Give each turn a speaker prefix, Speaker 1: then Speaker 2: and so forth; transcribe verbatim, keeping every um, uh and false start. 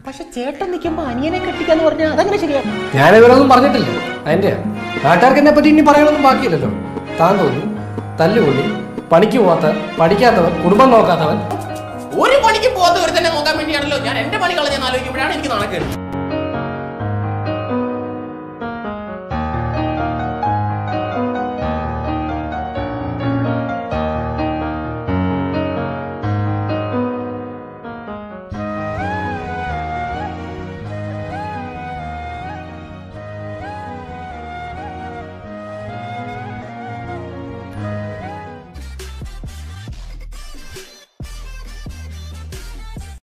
Speaker 1: പക്ഷെ ചേട്ടൻ നിൽക്കുമ്പോ അനിയനെ കെട്ടിക്കാന്ന് പറഞ്ഞാൽ അതങ്ങനെ ശരിയാ.
Speaker 2: ഞാനിവരൊന്നും പറഞ്ഞിട്ടില്ല. അതിന്റെ നാട്ടുകാർക്ക് എന്നെ പറ്റി ഇനി പറയണമെന്നും ബാക്കിയില്ലല്ലോ. താൻ തോന്നി തല്ലുകൊള്ളി, പണിക്ക് പോവാത്ത, പഠിക്കാത്തവൻ, കുടുംബം നോക്കാത്തവൻ.
Speaker 1: ഒരു പണിക്ക് പോകാത്ത ഒരു തന്നെ നോക്കാൻ വേണ്ടിയാണല്ലോ ഞാൻ എന്റെ പണി കളഞ്ഞെന്ന് ആലോചിക്കുമ്പോഴാണ് എനിക്ക് നാണക്കേട്.